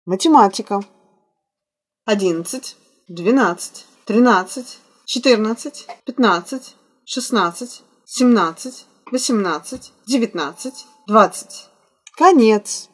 Математика. 11, 12, 13, 14, 15, 16, 17, 18, 19, 20. Конец.